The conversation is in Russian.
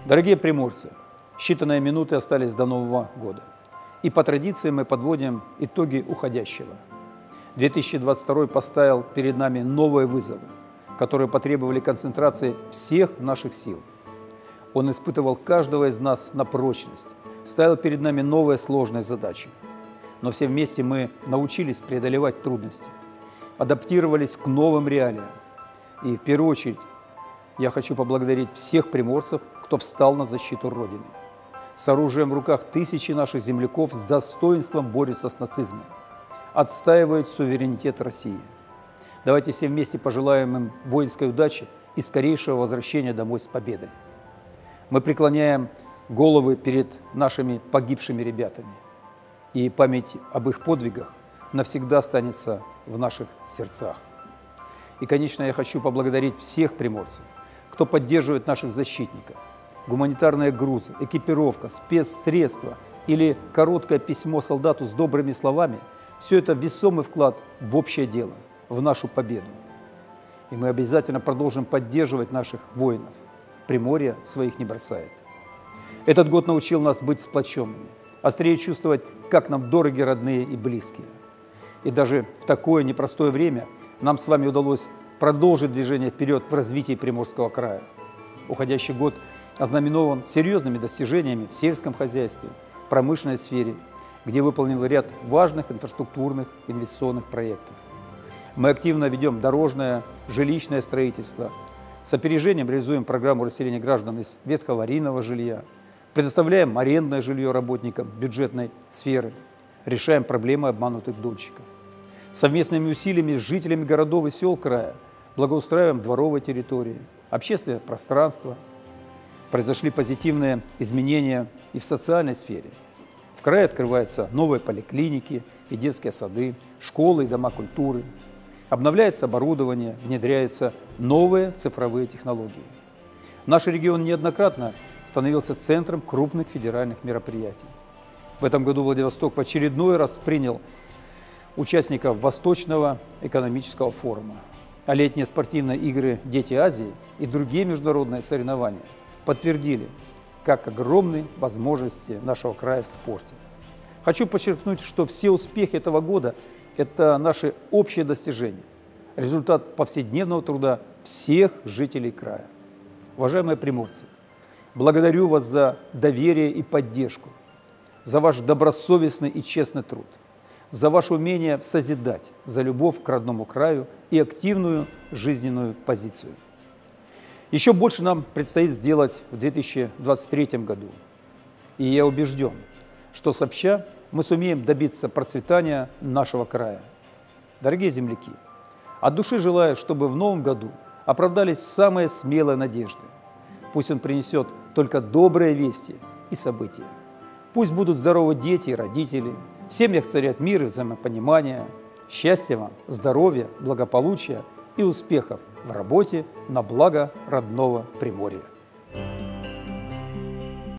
Дорогие приморцы, считанные минуты остались до Нового года. И по традиции мы подводим итоги уходящего. 2022 поставил перед нами новые вызовы, которые потребовали концентрации всех наших сил. Он испытывал каждого из нас на прочность, ставил перед нами новые сложные задачи. Но все вместе мы научились преодолевать трудности, адаптировались к новым реалиям. И в первую очередь я хочу поблагодарить всех приморцев, кто встал на защиту Родины. С оружием в руках тысячи наших земляков с достоинством борются с нацизмом, отстаивают суверенитет России. Давайте все вместе пожелаем им воинской удачи и скорейшего возвращения домой с победой. Мы преклоняем головы перед нашими погибшими ребятами, и память об их подвигах навсегда останется в наших сердцах. И, конечно, я хочу поблагодарить всех приморцев, кто поддерживает наших защитников. Гуманитарные грузы, экипировка, спецсредства или короткое письмо солдату с добрыми словами – все это весомый вклад в общее дело, в нашу победу. И мы обязательно продолжим поддерживать наших воинов. Приморье своих не бросает. Этот год научил нас быть сплоченными, острее чувствовать, как нам дороги родные и близкие. И даже в такое непростое время нам с вами удалось продолжить движение вперед в развитии Приморского края. Уходящий год ознаменован серьезными достижениями в сельском хозяйстве, промышленной сфере, где выполнен ряд важных инфраструктурных инвестиционных проектов. Мы активно ведем дорожное, жилищное строительство, с опережением реализуем программу расселения граждан из ветхоаварийного жилья, предоставляем арендное жилье работникам бюджетной сферы, решаем проблемы обманутых дольщиков. Совместными усилиями с жителями городов и сел края благоустраиваем дворовые территории, общественное пространство. Произошли позитивные изменения и в социальной сфере. В крае открываются новые поликлиники и детские сады, школы и дома культуры. Обновляется оборудование, внедряются новые цифровые технологии. Наш регион неоднократно становился центром крупных федеральных мероприятий. В этом году Владивосток в очередной раз принял участников Восточного экономического форума. А летние спортивные игры «Дети Азии» и другие международные соревнования подтвердили, как огромны возможности нашего края в спорте. Хочу подчеркнуть, что все успехи этого года – это наши общие достижения, результат повседневного труда всех жителей края. Уважаемые приморцы, благодарю вас за доверие и поддержку, за ваш добросовестный и честный труд, за ваше умение созидать, за любовь к родному краю и активную жизненную позицию. Еще больше нам предстоит сделать в 2023 году. И я убежден, что сообща мы сумеем добиться процветания нашего края. Дорогие земляки, от души желаю, чтобы в новом году оправдались самые смелые надежды. Пусть он принесет только добрые вести и события. Пусть будут здоровы дети и родители, в семьях царят мир и взаимопонимание. Счастья вам, здоровья, благополучия и успехов в работе на благо родного Приморья.